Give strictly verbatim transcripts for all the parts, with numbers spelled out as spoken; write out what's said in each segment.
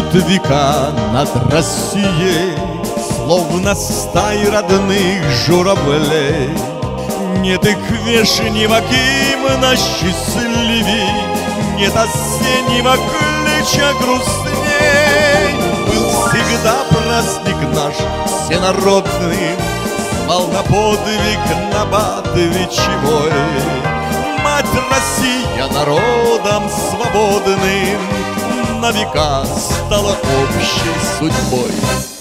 века над Россией, словно стаи родных журавлей. Нет их вешнего гимна счастливей, нет осеннего клича грустней. Был всегда праздник наш всенародный, звал на подвиг набат вечевой. Мать Россия народом свободным на века стала общей судьбой.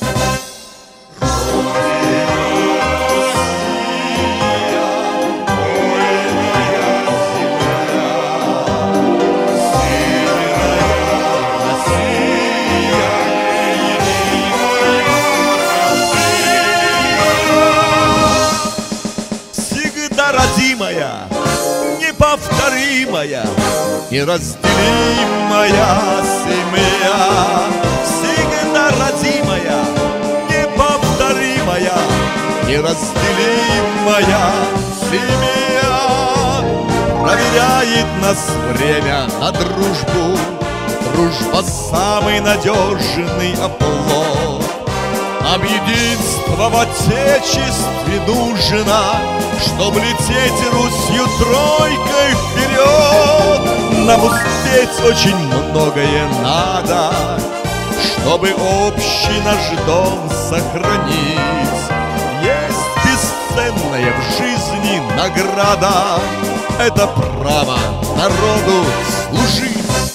Родимая, неповторимая, неразделимая семья. Всегда родимая, неповторимая, неразделимая семья. Проверяет нас время на дружбу, дружба самый надежный оплот. Нам единство в Отечестве нужно, чтоб лететь Русью тройкой вперед. Нам успеть очень многое надо, чтобы общий наш дом сохранить. Есть бесценная в жизни награда, это право народу служить.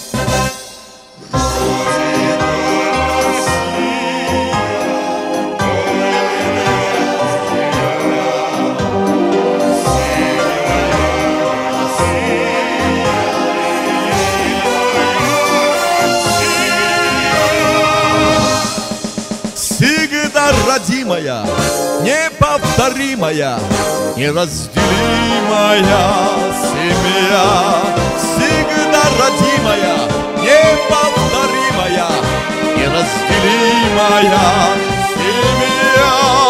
Всегда родимая, неповторимая, неразделимая семья. Всегда родимая, неповторимая, неразделимая семья.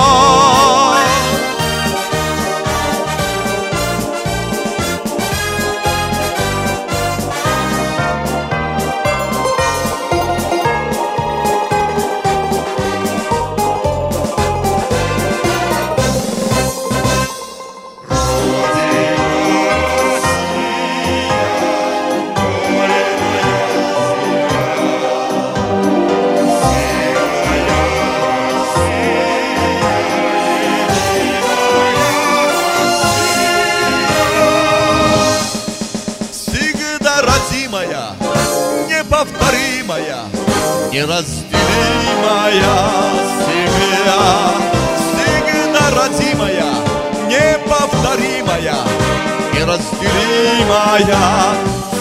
Родимая, неповторимая, неразделимая семья. Всегда родимая, неповторимая, неразделимая